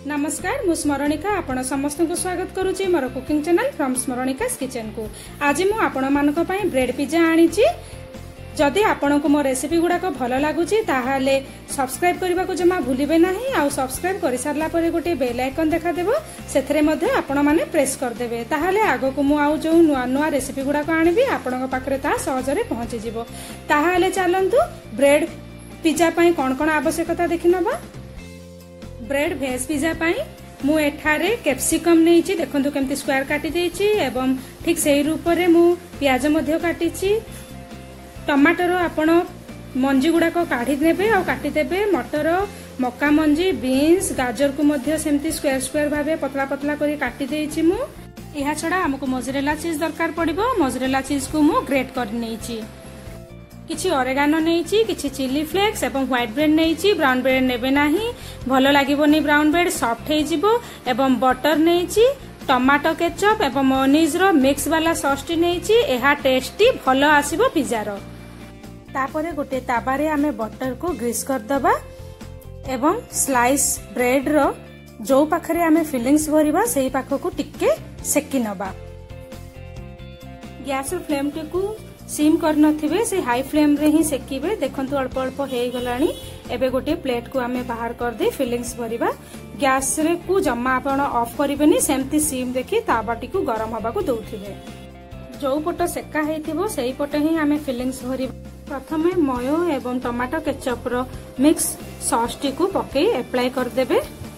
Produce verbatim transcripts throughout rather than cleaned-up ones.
नमस्कार मु स्मरणिका आपण समस्त को स्वागत करुच्ची मोर cooking channel from Smaranika's kitchen को। आज मु आपण मानक पई ब्रेड पिज्जा आनीची। जदि आपण को मो रेसिपी गुडाक भल लगुच ताहाले सब्सक्राइब करने को जमा भूलिबे नहीं। आ सब्सक्राइब कर सारला परे गोटे बेल आइकन देखा देबो सेथरे मध्ये आपण माने प्रेस कर देबे। ताहाले आगो को मु आउ जो नुआ नुआ रेसिपी गुडाक आनिबी आपण पाखरे ता सहजरे पहुंची जिवो। ताहाले चलंतु ब्रेड पिज्जा पई कोन कोन आवश्यकता देखि नबा। ब्रेड भेज पिज्जा पाई मु एठारे कैप्सिकम नेइची देखंतु केमती स्क्वायर काटी देइची एवं ठीक सेही रूप रे मु प्याज मध्ये काटीची। टमाटर आपण मंजी गुडाक काढी देबे आ काटी देबे। मटर मक्का मंजी बीन्स गाजर को मध्ये सेमती स्क्वायर स्क्वायर भाबे पतला पतला करी काटी देइची मु। इहा छडा हमको मोजरेला चीज दरकार पड़िबो। मोजरेला चीज को मु ग्रेट कर नेइची। किछि ऑरेगानो नेइची किछि चिली फ्लेक्स एवं व्हाइट ब्रेड नेइची। ब्राउन ब्रेड नेबे नाही भलो लागिबो नि ब्राउन ब्रेड सॉफ्ट हे जिवो। एवं बटर नेइची टमाटो केचप एवं मेयोनीज रो मिक्स वाला सॉस टी नेइची। एहा टेस्टी भलो आसीबो पिज्जा रो। तापरे गोटे ताबारे आमे बटर को ग्रीस कर दबा एवं स्लाइस ब्रेड रो जो पाखरे आमे फिलिंग्स भरिबा सेही पाखो को टिके सेकी नबा। गैस रो फ्लेम टे को सिम कर नथिबे से हाई फ्लेम रे ही सेकीबे। देखंतु अल्प अल्प हे गलानी। एबे गोटे प्लेट को आमे बाहर कर दे फिलिंग्स भरिबा। गैस रे को जम्मा आपण ऑफ करिबेनी सेमती सिम देखि ताबाटी को गरम हबा को दउथिबे। जो पट सेका हेथिबो सेही पट ही आमे फिलिंग्स भरिबा। प्रथमे मयो एवं टमाटो केचप रो मिक्स सॉस टी को पके अप्लाई कर देबे।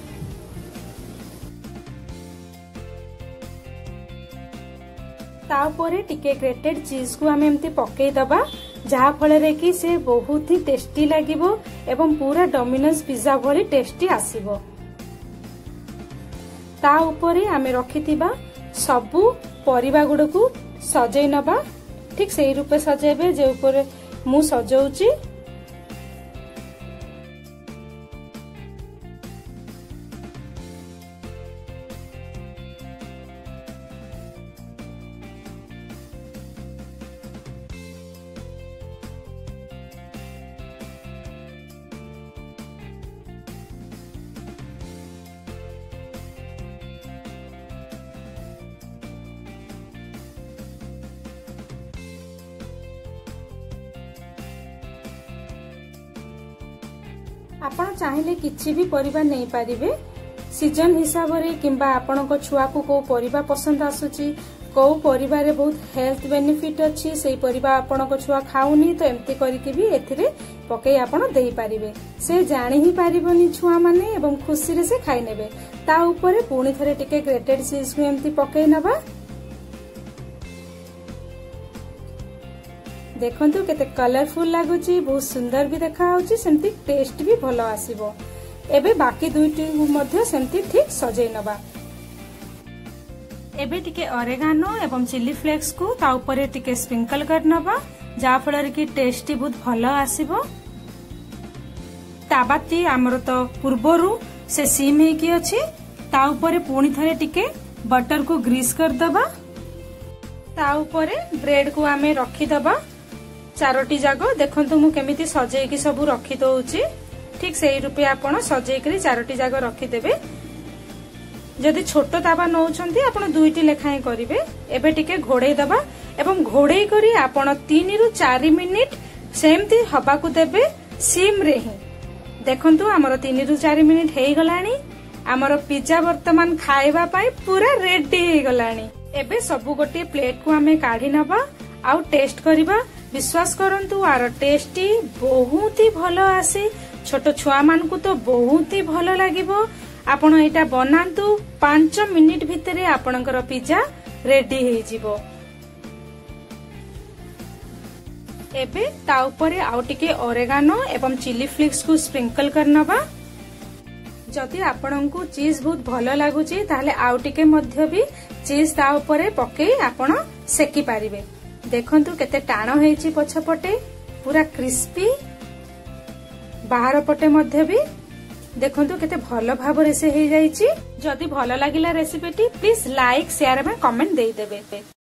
तापरे टिके ग्रेटेड चीज को आमे एमती पके दबा जहा फले रे कि से बहुत ही टेस्टी लागिबो एवं पूरा डोमिनोज पिज्जा भली टेस्टी आसीबो। ता ऊपरे आमे रखितिबा सबु परिबा गुड को सजै नबा। ठीक सेही रूपे सजेबे जे ऊपरे मु सजौची। आपण चाहिले किछि भी परिबा नहीं पारिबे। सीजन हिसाब रे किंबा आपण को छुआ को को परिबा पसंद आसुची को परिबा रे बहुत हेल्थ बेनिफिट अछि सेही परिबा आपण को छुआ खाउनी तो एम्ति करिके भी एथिरे पके आपण देई पारिबे। से जानि ही पारिबनी छुआ माने एवं खुशी रे से खाइ नेबे। ता ऊपर पुणी थरे टिके ग्रेटेड चीज को एम्ति पके नबा। देखंतु केते कलरफुल लागुची बहुत सुंदर भी देखा होची सेमती टेस्ट भी भलो आसीबो। एबे बाकी दुईटी मध्ये सेमती ठीक सजै नबा। एबे टिके ऑरेगानो एवं चिली फ्लेक्स को ता ऊपर टिके स्प्रिंकल कर नबा जा फଳରେ कि टेस्टी बहुत भलो आसीबो। ताबाती हमर तो पूर्वरु से सीम हे की अछि। ता ऊपर पुणी थरे टिके बटर को ग्रीस कर दबा। ता ऊपर ब्रेड को आमे रखी दबा चारोटी जागो। देखंतु मु केमिति सजै की सब रखी दउची। ठीक सेही रूपे आपण सजै करी चारोटी जागो रखी देबे। जदि छोटो ताबा नउछंती आपण दुईटी लेखाई करिवे। एबे टिके घोड़ै दबा एवं घोड़ै करी आपण तीन रु चार मिनिट सेमती हबा को देबे सिम रे ही। देखंतु हमर तीन रु चार मिनिट हेई गलानी। हमर पिज्जा वर्तमान खाइबा पाई पूरा रेडी हे गलानी। एबे सब गोटे प्लेट को हमें काढी नबा आउ टेस्ट करिबा। विश्वास करंतु आर टेस्टी बहुत ही भलो आसी। छोट छुआ मान को तो बहुत ही भलो लागिबो। आपण एटा बनांतु पांच मिनिट भितरे आपणकर पिज्जा रेडी हे जिवो। एबे ता ऊपर आउ टिके ऑरेगानो एवं चिली फ्लेक्स को स्प्रिंकल करनबा। जदि आपणको चीज बहुत भलो लागुची ताहले आउ टिके मध्य भी चीज ता ऊपर पके आपण सेकी पारिबे। देखंतु केते टाणो हेची पछपटे पूरा क्रिस्पी बाहर पटे मध्य भी देखंतु केते भलो भाबरे से हे जाईची। जदि भलो लागिला रेसिपीटी प्लीज लाइक शेयर एवं कमेंट देई देबे।